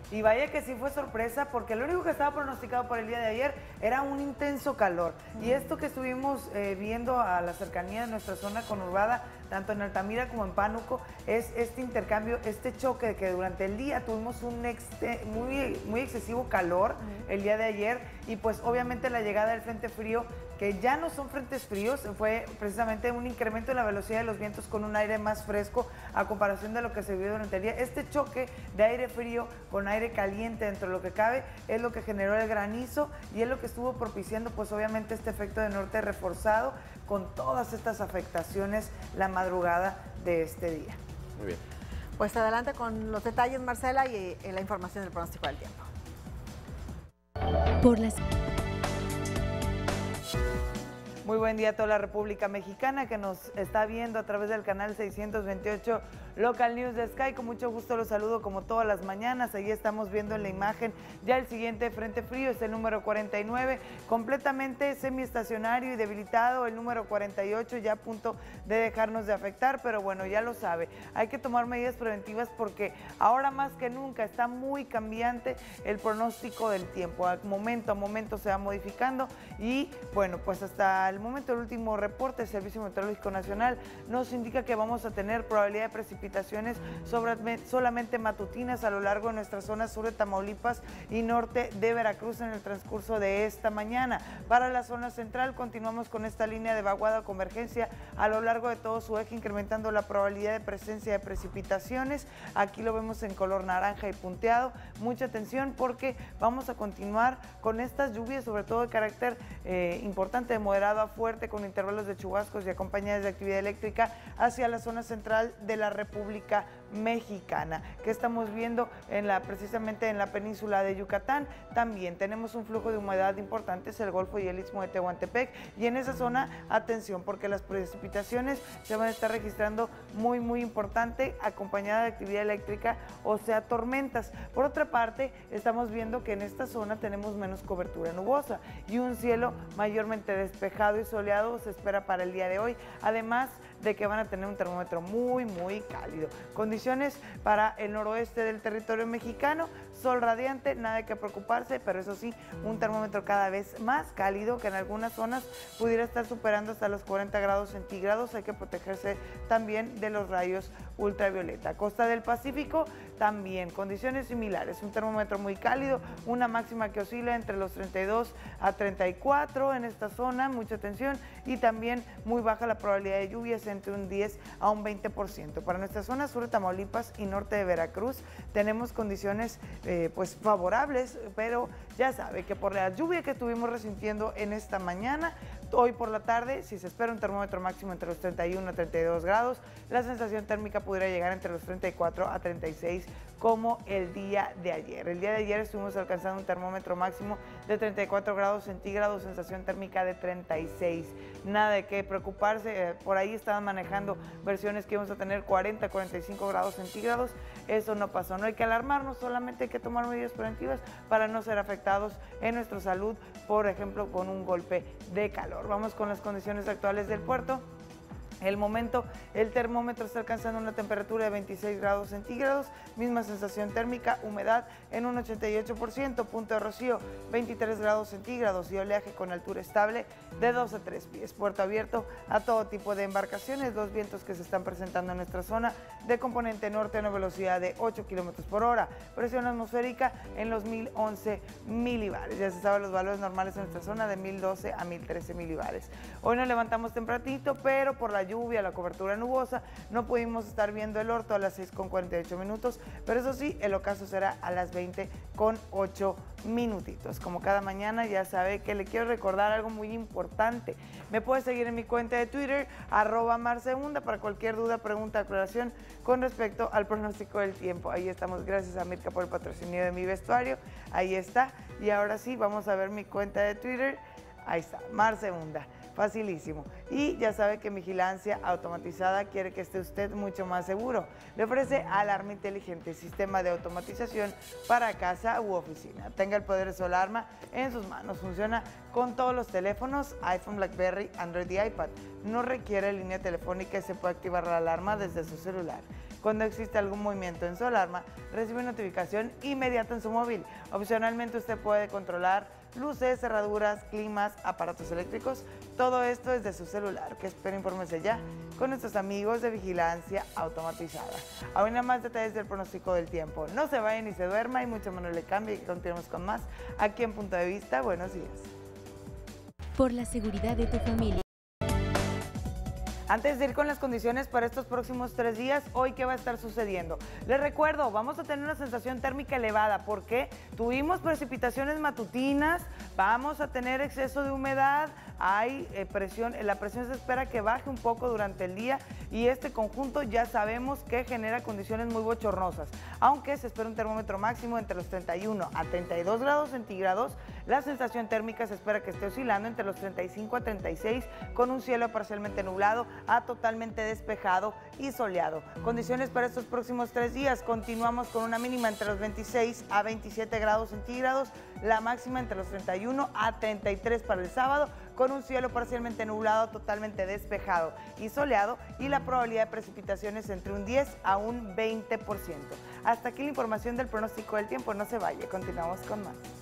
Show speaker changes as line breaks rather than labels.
Y vaya que sí fue sorpresa, porque lo único que estaba pronosticado para el día de ayer era un intenso calor. Y esto que estuvimos viendo a la cercanía de nuestra zona conurbada, tanto en Altamira como en Pánuco, es este intercambio, este choque de que durante el día tuvimos un muy excesivo calor el día de ayer, y pues obviamente la llegada del frente frío, que ya no son frentes fríos, fue precisamente un incremento en la velocidad de los vientos con un aire más fresco a comparación de lo que se vio durante el día. Este choque de aire frío con aire caliente dentro de lo que cabe es lo que generó el granizo y es lo que estuvo propiciando pues obviamente este efecto de norte reforzado con todas estas afectaciones la madrugada de este día.
Muy bien.
Pues adelante con los detalles, Marcela, y la información del pronóstico del tiempo.
Muy buen día a toda la República Mexicana que nos está viendo a través del canal 628 Local News de Sky. Con mucho gusto los saludo como todas las mañanas. Ahí estamos viendo en la imagen ya el siguiente frente frío, es el número 49, completamente semiestacionario y debilitado. El número 48 ya a punto de dejarnos de afectar, pero bueno, ya lo sabe. Hay que tomar medidas preventivas porque ahora más que nunca está muy cambiante el pronóstico del tiempo. A momento se va modificando y bueno, pues hasta el momento el último reporte del Servicio Meteorológico Nacional nos indica que vamos a tener probabilidad de precipitaciones solamente matutinas a lo largo de nuestra zona sur de Tamaulipas y norte de Veracruz en el transcurso de esta mañana. Para la zona central continuamos con esta línea de vaguada o convergencia a lo largo de todo su eje, incrementando la probabilidad de presencia de precipitaciones. Aquí lo vemos en color naranja y punteado. Mucha atención porque vamos a continuar con estas lluvias, sobre todo de carácter importante, de moderado a fuerte, con intervalos de chubascos y acompañadas de actividad eléctrica hacia la zona central de la República Mexicana. Que estamos viendo precisamente en la península de Yucatán. También tenemos un flujo de humedad importante, es el Golfo y el Istmo de Tehuantepec, y en esa zona, atención, porque las precipitaciones se van a estar registrando muy importante, acompañada de actividad eléctrica, o sea, tormentas. Por otra parte, estamos viendo que en esta zona tenemos menos cobertura nubosa y un cielo mayormente despejado y soleado se espera para el día de hoy, además de que van a tener un termómetro muy cálido. Condiciones para el noroeste del territorio mexicano, sol radiante, nada que preocuparse, pero eso sí, un termómetro cada vez más cálido, que en algunas zonas pudiera estar superando hasta los 40 grados centígrados. Hay que protegerse también de los rayos ultravioleta. Costa del Pacífico, también condiciones similares, un termómetro muy cálido, una máxima que oscila entre los 32 a 34 en esta zona, mucha atención, y también muy baja la probabilidad de lluvias, entre un 10 a un 20%. Para nuestra zona sur de Tamaulipas y norte de Veracruz tenemos condiciones pues favorables, pero ya sabe que por la lluvia que estuvimos resintiendo en esta mañana, hoy por la tarde, si se espera un termómetro máximo entre los 31 a 32 grados, la sensación térmica pudiera llegar entre los 34 a 36 como el día de ayer. El día de ayer estuvimos alcanzando un termómetro máximo de 34 grados centígrados, sensación térmica de 36. Nada de qué preocuparse, por ahí estaban manejando versiones que íbamos a tener 40, 45 grados centígrados. Eso no pasó, no hay que alarmarnos, solamente hay que tomar medidas preventivas para no ser afectados en nuestra salud, por ejemplo, con un golpe de calor. Vamos con las condiciones actuales del puerto. El momento, el termómetro está alcanzando una temperatura de 26 grados centígrados, misma sensación térmica, humedad en un 88%, punto de rocío 23 grados centígrados y oleaje con altura estable de 2 a 3 pies. Puerto abierto a todo tipo de embarcaciones, los vientos que se están presentando en nuestra zona de componente norte a una velocidad de 8 kilómetros por hora, presión atmosférica en los 1011 milibares. Ya se saben los valores normales en nuestra zona de 1012 a 1013 milibares. Hoy nos levantamos tempranito, pero por la lluvia, la cobertura nubosa, no pudimos estar viendo el orto a las 6:48, pero eso sí, el ocaso será a las 20:08. Como cada mañana, ya sabe que le quiero recordar algo muy importante. Me puede seguir en mi cuenta de Twitter, @Marcegunda, para cualquier duda, pregunta, aclaración con respecto al pronóstico del tiempo. Ahí estamos, gracias a Mirka por el patrocinio de mi vestuario. Ahí está. Y ahora sí, vamos a ver mi cuenta de Twitter. Ahí está, Marcegunda. Facilísimo. Y ya sabe que Vigilancia Automatizada quiere que esté usted mucho más seguro. Le ofrece alarma inteligente, sistema de automatización para casa u oficina. Tenga el poder de su alarma en sus manos. Funciona con todos los teléfonos, iPhone, BlackBerry, Android y iPad. No requiere línea telefónica y se puede activar la alarma desde su celular. Cuando existe algún movimiento en su alarma, recibe notificación inmediata en su móvil. Opcionalmente usted puede controlar luces, cerraduras, climas, aparatos eléctricos, todo esto desde su celular. Que espero, infórmese ya con nuestros amigos de Vigilancia Automatizada. Aún hay más detalles del pronóstico del tiempo. No se vaya ni se duerma y mucho menos le cambie, y continuemos con más aquí en Punto de Vista. Buenos días.
Por la seguridad de tu familia.
Antes de ir con las condiciones para estos próximos 3 días, hoy qué va a estar sucediendo. Les recuerdo, vamos a tener una sensación térmica elevada porque tuvimos precipitaciones matutinas, vamos a tener exceso de humedad, hay presión, la presión se espera que baje un poco durante el día y este conjunto ya sabemos que genera condiciones muy bochornosas. Aunque se espera un termómetro máximo entre los 31 a 32 grados centígrados, la sensación térmica se espera que esté oscilando entre los 35 a 36 con un cielo parcialmente nublado a totalmente despejado y soleado. Condiciones para estos próximos 3 días, continuamos con una mínima entre los 26 a 27 grados centígrados, la máxima entre los 31 a 33 para el sábado, con un cielo parcialmente nublado, totalmente despejado y soleado, y la probabilidad de precipitaciones entre un 10 a un 20%. Hasta aquí la información del pronóstico del tiempo, no se vaya, continuamos con más.